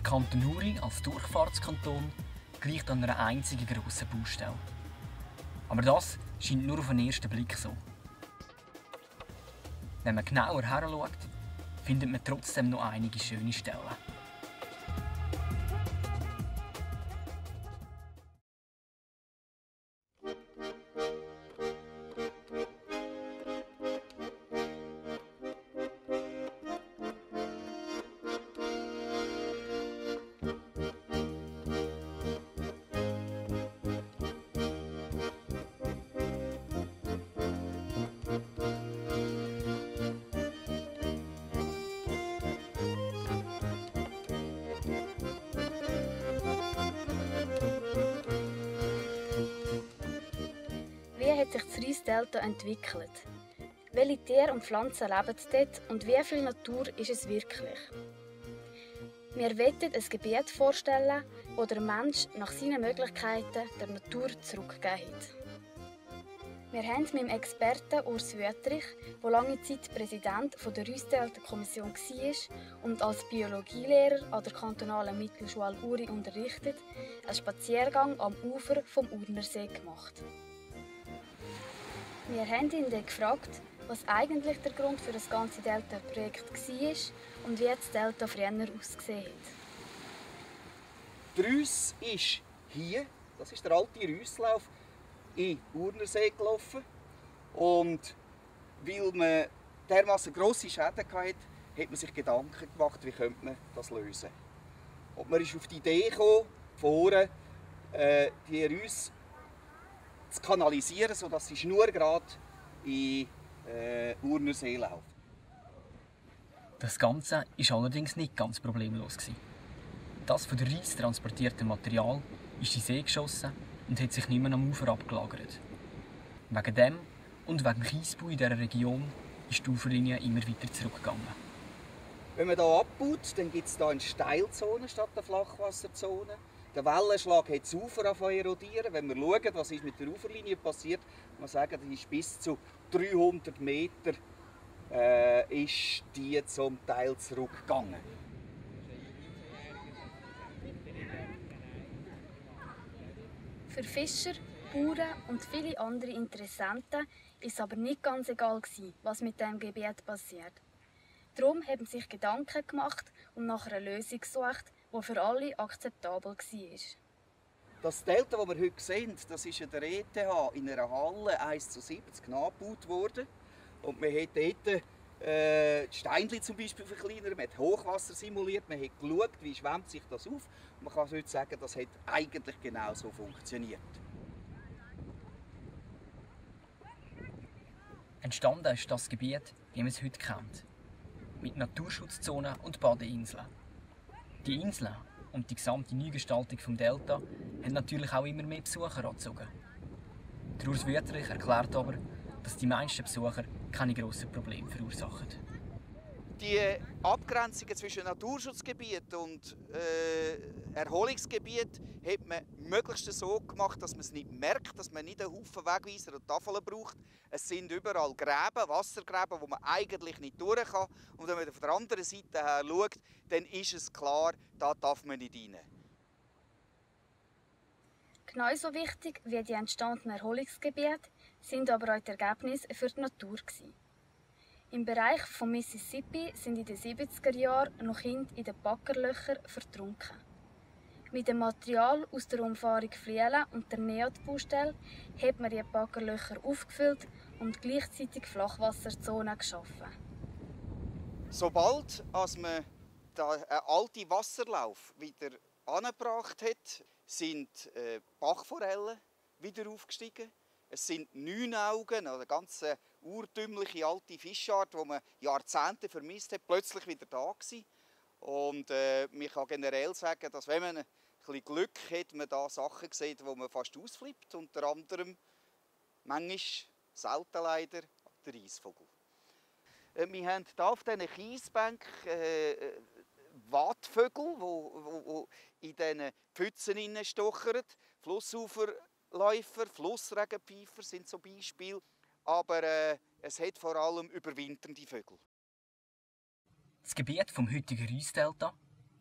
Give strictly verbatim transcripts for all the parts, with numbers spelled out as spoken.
Kanton Uri als Durchfahrtskanton gleicht an einer einzigen grossen Baustelle. Aber das scheint nur auf den ersten Blick so. Wenn man genauer hinschaut, findet man trotzdem noch einige schöne Stellen. Wie hat sich das Reissdelta entwickelt? Welche Tiere und Pflanzen leben dort und wie viel Natur ist es wirklich? Wir wollen ein Gebiet vorstellen, wo der Mensch nach seinen Möglichkeiten der Natur zurückgegeben hat. Wir haben mit dem Experten Urs Wüthrich, der lange Zeit Präsident der Reissdelta-Kommission war und als Biologielehrer an der kantonalen Mittelschule Uri unterrichtet, einen Spaziergang am Ufer vom Urnersee gemacht. Wir haben ihn dann gefragt, was eigentlich der Grund für das ganze Delta-Projekt war und wie das Delta früher ausgesehen hat. Die Reuss ist hier, das ist der alte Reusslauf, in den Urnersee gelaufen. Und weil man dermassen grosse Schäden hatte, hat man sich Gedanken gemacht, wie könnte man das lösen. Und man ist auf die Idee gekommen, vorne äh, die Reuss zu kanalisieren, sodass sie schnurgerade in den äh, Urnersee läuft. Das Ganze war allerdings nicht ganz problemlos. Das von der Reiss transportierte Material ist in den See geschossen und hat sich nicht mehr am Ufer abgelagert. Wegen dem und wegen Kiesbau in dieser Region ist die Uferlinie immer weiter zurückgegangen. Wenn man hier abbaut, dann gibt es hier eine Steilzone statt einer Flachwasserzone. Der Wellenschlag hat das Ufer erodieren. Wenn wir schauen, was ist mit der Uferlinie passiert, kann man sagen, die ist bis zu dreihundert Meter äh, ist die zum Teil zurückgegangen. Für Fischer, Bauern und viele andere Interessenten war es aber nicht ganz egal, was mit diesem Gebiet passiert. Darum haben sie sich Gedanken gemacht und nach einer Lösung gesucht, die für alle akzeptabel war. Das Delta, das wir heute sehen, das ist an der E T H in einer Halle eins zu siebzig nachgebaut worden. Und man hat dort äh, die Steinchen zum Beispiel verkleinert, man hat Hochwasser simuliert, man hat geschaut, wie schwemmt sich das auf. Man kann heute sagen, das hat eigentlich genau so funktioniert. Entstanden ist das Gebiet, wie man es heute kennt, mit Naturschutzzonen und Badeinseln. Die Inseln und die gesamte Neugestaltung des Delta haben natürlich auch immer mehr Besucher angezogen. Der Urs Wüthrich erklärt aber, dass die meisten Besucher keine grossen Probleme verursachen. Die Abgrenzungen zwischen Naturschutzgebiet und äh, Erholungsgebiet hat man möglichst so gemacht, dass man es nicht merkt, dass man nicht einen Haufen Wegweiser und Tafeln braucht. Es sind überall Gräben, Wassergräben, wo man eigentlich nicht durch kann. Und wenn man von der anderen Seite her schaut, dann ist es klar, da darf man nicht rein. Genauso wichtig wie die entstandenen Erholungsgebiete sind aber auch die Ergebnisse für die Natur. Im Bereich von Mississippi sind in den siebziger Jahren noch Kinder in den Baggerlöchern vertrunken. Mit dem Material aus der Umfahrung Flielen und der Neat-Baustelle hat man die Baggerlöcher aufgefüllt und gleichzeitig Flachwasserzonen geschaffen. Sobald als man den alten Wasserlauf wieder angebracht hat, sind äh, Bachforellen wieder aufgestiegen. Es sind Neunaugen, eine ganz urtümliche alte Fischart, die man Jahrzehnte vermisst hat, plötzlich wieder da gewesen. Und äh, man kann generell sagen, dass wenn man ein bisschen Glück hat, man da Sachen sieht, wo man fast ausflippt. Unter anderem, manchmal, selten leider, der Reissvogel. Äh, wir haben hier auf diesen Kiesbänken äh, Watvögel, die wo, wo, wo in diesen Pfützen stochern. Flussuferläufer, Flussregenpfeifer sind so Beispiele. Aber äh, es hat vor allem überwinternde Vögel. Das Gebiet vom heutigen Reissdelta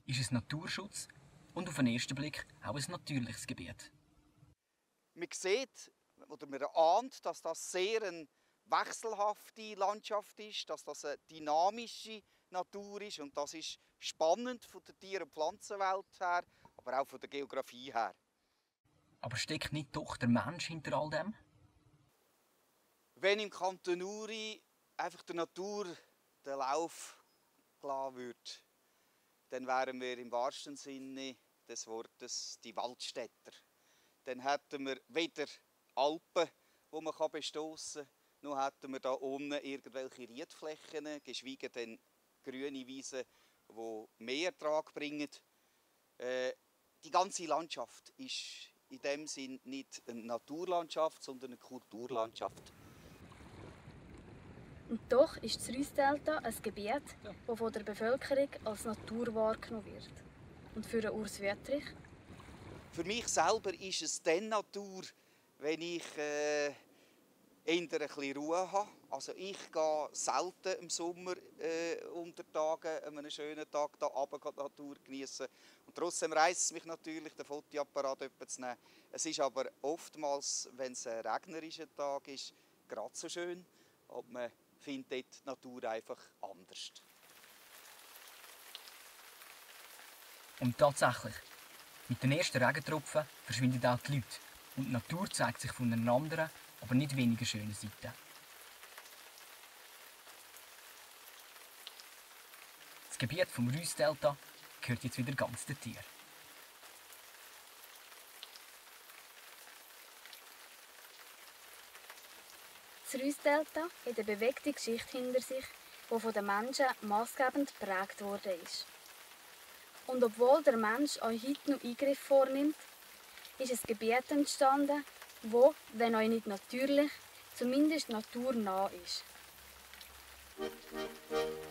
ist es Naturschutz und auf den ersten Blick auch ein natürliches Gebiet. Man sieht oder man ahnt, dass das sehr eine wechselhafte Landschaft ist, dass das eine dynamische Natur ist und das ist spannend von der Tier- und Pflanzenwelt her, aber auch von der Geografie her. Aber steckt nicht doch der Mensch hinter all dem? Wenn im Kanton Uri einfach der Natur den Lauf gelassen würde, dann wären wir im wahrsten Sinne des Wortes die Waldstädter. Dann hätten wir weder Alpen, die man bestossen kann, noch hätten wir da unten irgendwelche Riedflächen, geschweige denn grüne Wiesen, die mehr Ertrag bringen. Äh, die ganze Landschaft ist in dem Sinn nicht eine Naturlandschaft, sondern eine Kulturlandschaft. Und doch ist das Reussdelta ein Gebiet, das von der Bevölkerung als Natur wahrgenommen wird. Und für Urs Wüthrich? Für mich selber ist es dann Natur, wenn ich äh, eher ein bisschen Ruhe habe. Also ich gehe selten im Sommer äh, unter Tagen, an einem schönen Tag da runter die Natur genießen. Und trotzdem reißt es mich natürlich, den Fotoapparat zu nehmen. Es ist aber oftmals, wenn es ein regnerischer Tag ist, gerade so schön. Und man findet dort die Natur einfach anders. Und tatsächlich, mit den ersten Regentropfen verschwinden auch die Leute und die Natur zeigt sich von einer anderen, aber nicht weniger schönen Seite. Das Gebiet vom Reussdelta gehört jetzt wieder ganz den Tieren. Das Reussdelta hat eine bewegte Geschichte hinter sich, die von den Menschen maßgebend geprägt worden ist. Und obwohl der Mensch auch heute noch Eingriffe vornimmt, ist ein Gebiet entstanden, wo, wenn auch nicht natürlich, zumindest naturnah ist.